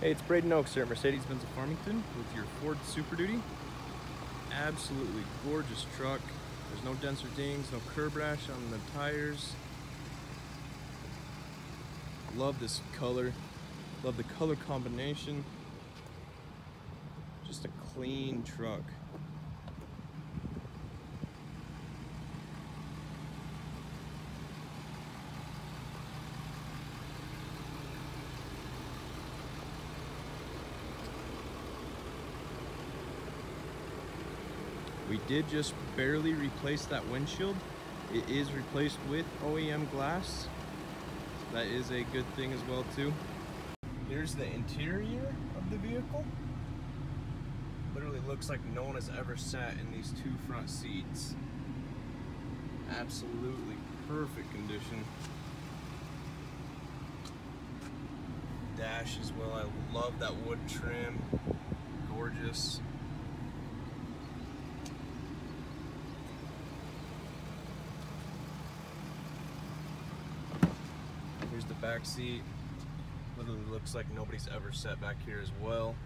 Hey, it's Braden Oaks here at Mercedes-Benz of Farmington with your Ford Super Duty. Absolutely gorgeous truck. There's no dents or dings, no curb rash on the tires. Love this color. Love the color combination. Just a clean truck. We did just barely replace that windshield. It is replaced with OEM glass. That is a good thing as well too. Here's the interior of the vehicle. Literally looks like no one has ever sat in these two front seats. Absolutely perfect condition. Dash as well. I love that wood trim. Gorgeous. Here's the back seat. Literally looks like nobody's ever sat back here as well.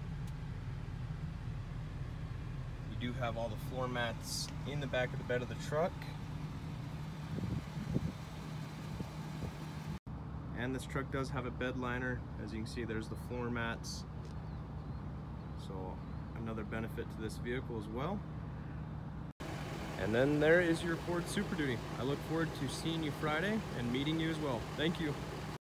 You do have all the floor mats in the back of the bed of the truck. And this truck does have a bed liner. As you can see, there's the floor mats. So another benefit to this vehicle as well. And then there is your Ford Super Duty. I look forward to seeing you Friday and meeting you as well. Thank you.